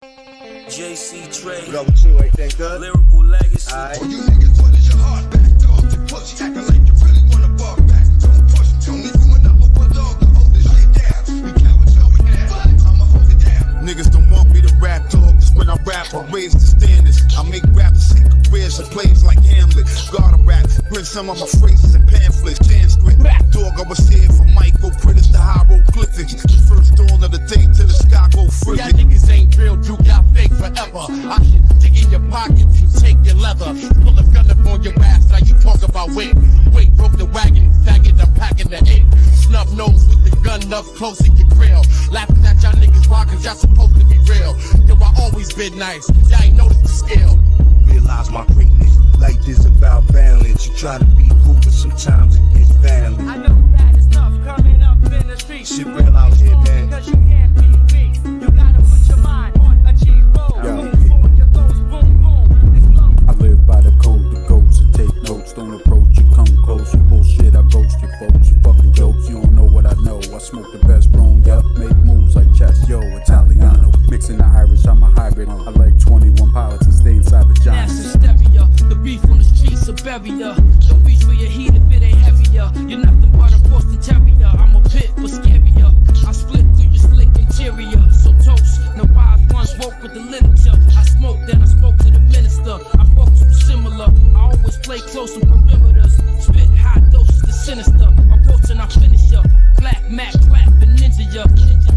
TRE. What up with you? Everything good? Lyrical Legacy. Alright. Oh, you niggas, what is your heart back? Dog, you pussy, acting like you really wanna bark back. Don't push, tell me you enough of a dog to hold this shit down. We cowards all we have, I'ma hold it down. Niggas don't want me to rap, dog, cause when I rap, I raise the standards. I make rappers see careers and plays like Hamlet. Gotta rap, print some of my phrases and pamphlets. Sanskrit, dog, I was here from Michael Prentice to hieroglyphics. The first dawn of the day to the sky go frigid. Y'all niggas ain't real, you got fake forever. I can dig in your pockets, you take your leather. Pull a gun up on your ass, now you talk about weight. Weight broke the wagon, faggot, I'm packing the eight. Snub nose with the gun up close in your grill. Laughing at y'all niggas, why? Cause y'all supposed to be real. Yo, I always been nice, y'all ain't noticed the skill. Realize my greatness. Life is about balance. You try to be cool, but sometimes it gets violent. I know that it's tough coming up in the street. Shit real out here, man. Cause you can't be beat. You gotta put your mind on achieve goals. Move forward, your goals, boom, boom. Explode. I live by the code, the goats and take notes. Don't approach, you come close. You bullshit, I ghost you folks. You fucking jokes, you don't know what I know. I smoke the best brown, yup. Make moves like chess, yo, Italiano. Mixing the Irish, I'm a hybrid. I like 21 pilots and stay inside the giant. Stereo, the beef on the streets of barrier. Don't reach for your heat if it ain't heavier. You're nothing but a Boston Terrier. I'm a pit, but scarier. I split through your slick interior. So toast, no wise ones woke with the literature. I smoked, then I spoke to the minister. I folks were similar. I always play close on perimeters. Spit high doses to sinister. Approaching, I finish ya. Black Mac, clap, and ninja ya.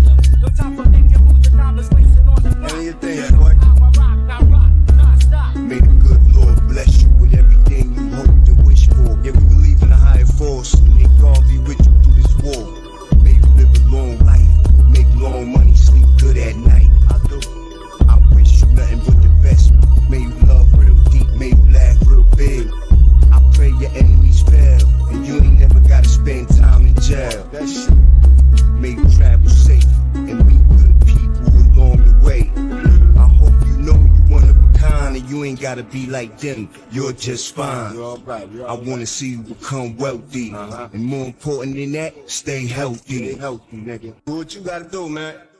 No time for thinking who the dollars wasting on the block. Anything, boy. I rock, non-stop. May the good Lord bless you with everything you hope and wish for. Yeah, we believe in a higher force. May God be with you through this war. May you live a long life, make long money, sleep good at night. I do. I wish you nothing but the best. May you love real deep, may you laugh real big. I pray your enemies fail, and you ain't never gotta spend time in jail. That shit. May you travel safe and meet good people along the way. I hope you know you one of a kind and you ain't gotta be like them. You're just fine. You're all right. I wanna see you become wealthy, and more important than that, stay healthy. Stay healthy, nigga. Do what you gotta do, man.